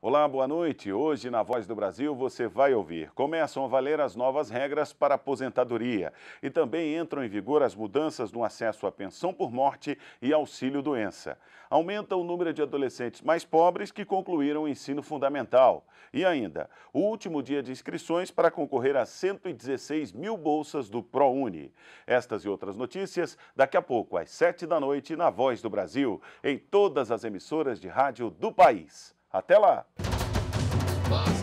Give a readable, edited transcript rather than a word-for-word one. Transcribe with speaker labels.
Speaker 1: Olá, boa noite. Hoje, na Voz do Brasil, você vai ouvir. Começam a valer as novas regras para a aposentadoria e também entram em vigor as mudanças no acesso à pensão por morte e auxílio-doença. Aumenta o número de adolescentes mais pobres que concluíram o ensino fundamental. E ainda, o último dia de inscrições para concorrer a 116 mil bolsas do ProUni. Estas e outras notícias, daqui a pouco, às 7 da noite, na Voz do Brasil, em todas as emissoras de rádio do país. Até lá!